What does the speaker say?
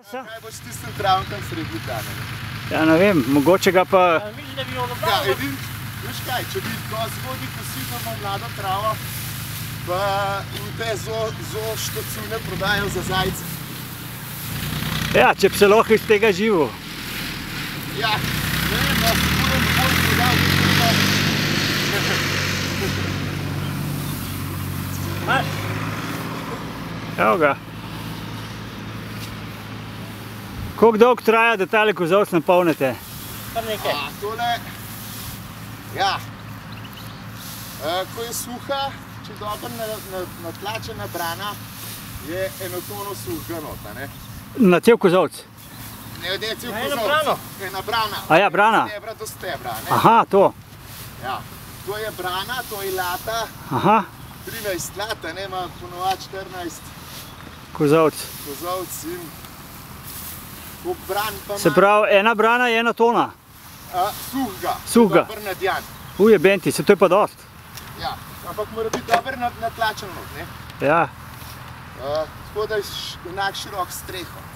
Kaj boš s tistim travom tam sredi tane? Ja, ne vem, mogoče ga pa... Ja, edin, veš kaj, če bi to zgodnji posilno mlado travo, pa in te štocune prodajo za zajce. Ja, če bi se lahko iz tega živo. Ja, ne vem, da si budem bolj prodal, Maš? Evo ga. Koliko dolgo traja, da tale kozovc napolnite? Kar nekaj. Tole, ja, ko je suha, če dobro natlačena brana, je eno tono suhega nota, ne? Na cel kozovc? Ne, cel eno kozovc. brano? Ena brana. A ja, brana? Stebra do stebra, ne? Aha, to. Ja, to je brana, to je lata. Aha. 13 lata, ne, ima ponovadi 14 Kozovc. kozovc in koliko bran pa ima... Se pravi, ena brana je ena tona? Suhega. Suhega. Dober nadjan. Uje, benti, se to je pa dost. Ja, ampak mora biti dober natlačen not, ne? Ja. Tako da je enak širok streho.